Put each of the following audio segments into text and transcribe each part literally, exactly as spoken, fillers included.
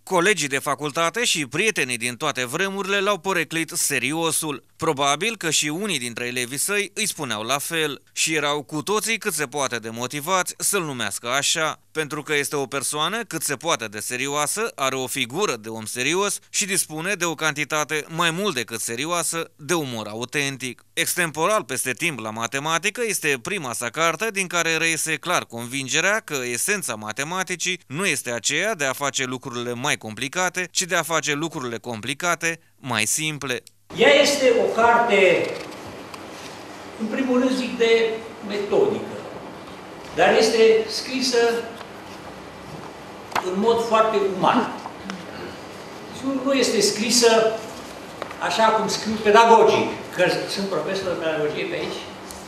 Colegii de facultate și prietenii din toate vremurile l-au poreclit seriosul. Probabil că și unii dintre elevii săi îi spuneau la fel și erau cu toții cât se poate de motivați să-l numească așa, pentru că este o persoană cât se poate de serioasă, are o figură de om serios și dispune de o cantitate mai mult decât serioasă de umor autentic. Extemporal peste timp la matematică este prima sa carte din care reiese clar convingerea că esența matematicii nu este aceea de a face lucrurile mai complicate, ci de a face lucrurile complicate mai simple. Ea este o carte, în primul rând zic, de metodică, dar este scrisă în mod foarte uman. Nu este scrisă așa cum scriu pedagogic, că sunt profesor de pedagogie pe aici.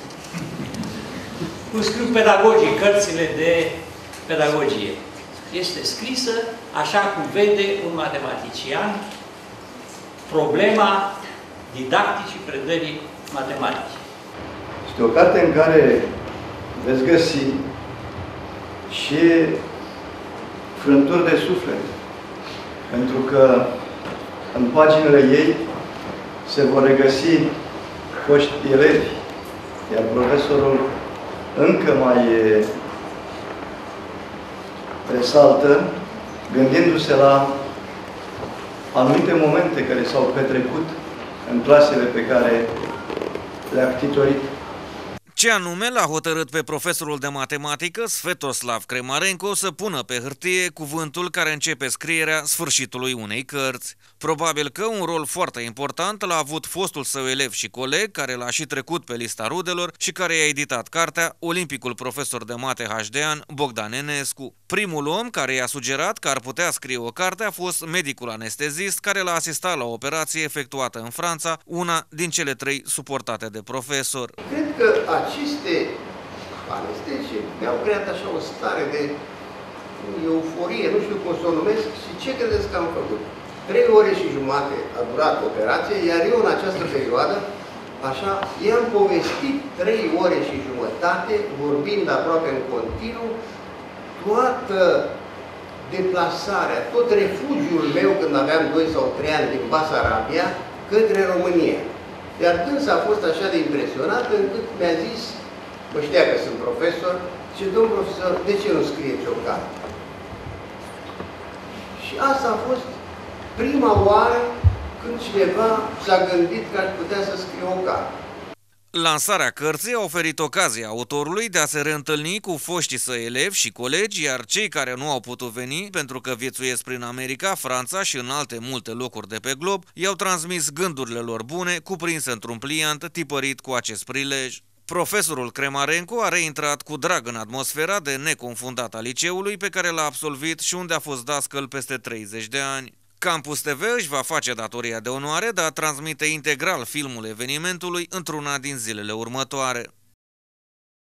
Cum scriu pedagogic cărțile de pedagogie. Este scrisă așa cum vede un matematician problema didacticii predării matematice. Este o carte în care veți găsi și frânturi de suflet, pentru că în paginile ei se vor regăsi foști elevi, iar profesorul încă mai resaltă, gândindu-se la anumite momente care s-au petrecut în clasele pe care le-a ctitorit. Ce anume l-a hotărât pe profesorul de matematică, Svetoslav Kremarenko, să pună pe hârtie cuvântul care începe scrierea sfârșitului unei cărți. Probabil că un rol foarte important l-a avut fostul său elev și coleg, care l-a și trecut pe lista rudelor și care i-a editat cartea, olimpicul profesor de mate H D an, Bogdan Enescu. Primul om care i-a sugerat că ar putea scrie o carte a fost medicul anestezist care l-a asistat la o operație efectuată în Franța, una din cele trei suportate de profesor. Cred că aceste anestezii mi-au creat așa o stare de euforie, nu știu cum să o numesc, și ce credeți că am făcut? Trei ore și jumate a durat operația, iar eu în această perioadă, așa, i-am povestit trei ore și jumătate, vorbind aproape în continuu, toată deplasarea, tot refugiul meu când aveam doi sau trei ani din Basarabia către România. Iar dânsa a fost așa de impresionată încât mi-a zis, mă știa că sunt profesor, și domn profesor, de ce nu scrieți o carte? Și asta a fost prima oară când cineva s-a gândit că ar putea să scrie o carte. Lansarea cărții a oferit ocazia autorului de a se reîntâlni cu foștii săi elevi și colegi, iar cei care nu au putut veni, pentru că viețuiesc prin America, Franța și în alte multe locuri de pe glob, i-au transmis gândurile lor bune, cuprinse într-un pliant tipărit cu acest prilej. Profesorul Kremarenko a reintrat cu drag în atmosfera de neconfundat a liceului pe care l-a absolvit și unde a fost dascăl peste treizeci de ani. Campus T V își va face datoria de onoare de a transmite integral filmul evenimentului într-una din zilele următoare.